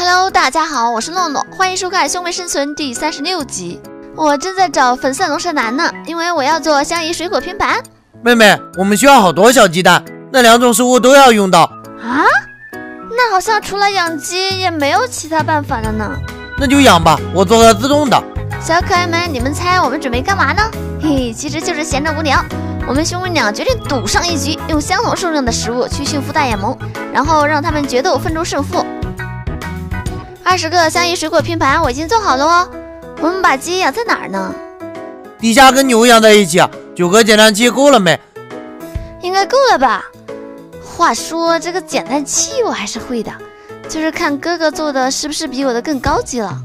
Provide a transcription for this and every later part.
Hello， 大家好，我是诺诺，欢迎收看《兄妹生存》第36集。我正在找粉色龙舌兰呢，因为我要做香芋水果拼盘。 妹妹，我们需要好多小鸡蛋，那2种食物都要用到啊？那好像除了养鸡也没有其他办法了呢。 那就养吧，我做个自动的。 小可爱们，你们猜我们准备干嘛呢？嘿，其实就是闲着无聊。我们兄妹俩决定赌上一局，用相同数量的食物去驯服大眼萌，然后让他们决斗分出胜负。20个香芋水果拼盘我已经做好了哦。我们把鸡养在哪儿呢？ 底下跟牛养在一起，9个捡蛋器够了没？ 应该够了吧。话说这个捡蛋器我还是会的，就是看哥哥做的是不是比我的更高级了。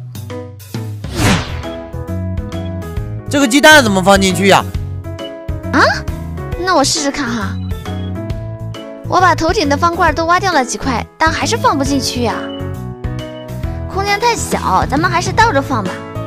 这个鸡蛋怎么放进去呀？ 啊？那我试试看哈。我把头顶的方块都挖掉了几块，但还是放不进去呀。空间太小，咱们还是倒着放吧。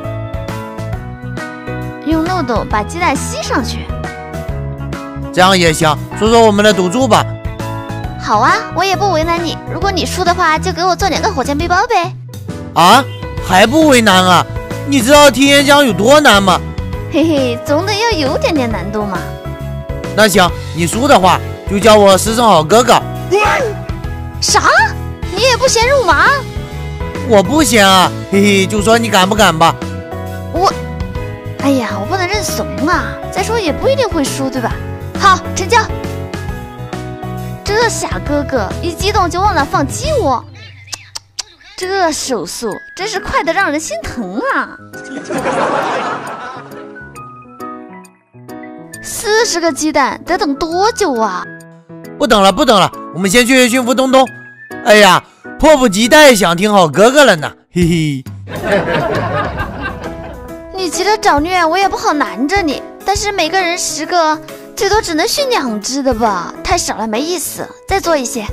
用漏斗把鸡蛋吸上去， 这样也行。说说我们的赌注吧。 好啊，我也不为难你。如果你输的话，就给我做2个火箭背包呗。 啊？还不为难啊？你知道提岩浆有多难吗？ 嘿嘿，总得要有点难度嘛。 那行，你输的话就叫我食神好哥哥。 啥？你也不嫌肉麻？ 我不嫌啊，嘿嘿，就说你敢不敢吧。 哎呀，我不能认怂啊！再说也不一定会输，对吧？好，成交。这傻哥哥一激动就忘了放鸡窝，这手速真是快得让人心疼啊！40个鸡蛋得等多久啊？ 不等了，我们先去驯服东东。哎呀，迫不及待想听好哥哥了呢，嘿嘿。 你急着找虐，我也不好拦着你。但是每个人10个，最多只能驯2只的吧，太少了没意思。再做一些。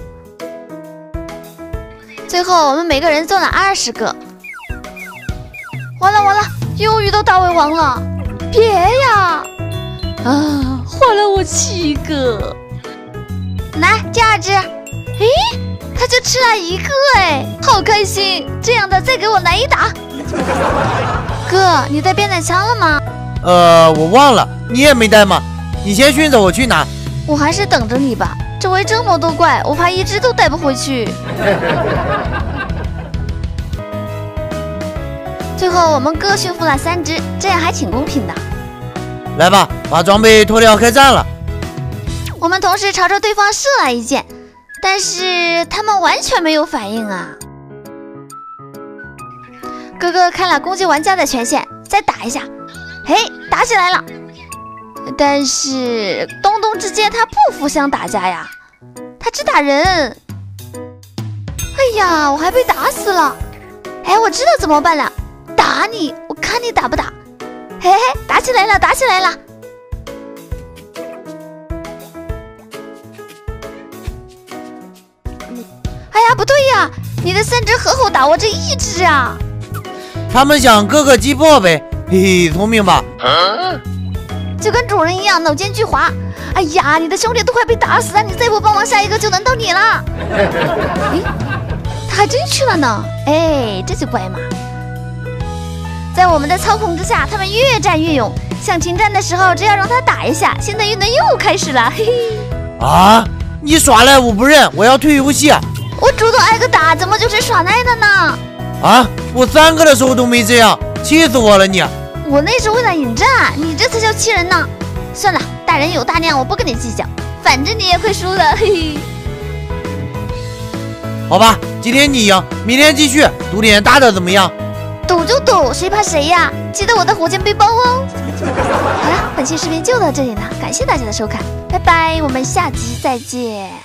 最后我们每个人做了20个。完了，又遇到大胃王了！别呀！啊，换了我7个。来，第2只。诶，他就吃了1个，哎，好开心！这样的再给我来1打。哥，你带变态枪了吗？ 我忘了，你也没带吗？你先训着，我去拿。 我还是等着你吧，周围这么多怪，我怕1只都带不回去。最后我们各驯服了3只，这样还挺公平的。 来吧，把装备脱掉，开战了。 我们同时朝着对方射了一箭，但是他们完全没有反应啊。哥哥开了攻击玩家的权限，再打一下。嘿，打起来了。但是东东之间他不互相打架呀，他只打人。哎呀，我还被打死了。哎，我知道怎么办了，打你，我看你打不打。嘿嘿，打起来了。哎呀，不对呀，你的3只合伙打我这1只啊。 他们想各个击破呗，嘿嘿，聪明吧？ 就跟主人一样，脑筋巨滑。哎呀，你的兄弟都快被打死了，你再不帮忙，下一个就轮到你了。诶，他还真去了呢。哎，这就乖嘛。在我们的操控之下，他们越战越勇。想停战的时候，只要让他打一下，新的一轮又开始了。嘿嘿。 啊！你耍赖我不认，我要退游戏。 我主动挨个打，怎么就是耍赖的呢？ 啊！我3个的时候都没这样，气死我了你！ 我那是为了引战，你这才叫气人呢。算了，大人有大量，我不跟你计较，反正你也会输的，嘿嘿。 好吧，今天你赢，明天继续，赌点大的怎么样？ 赌就赌，谁怕谁呀？记得我的火箭背包哦。好了，本期视频就到这里了，感谢大家的收看，拜拜，我们下集再见。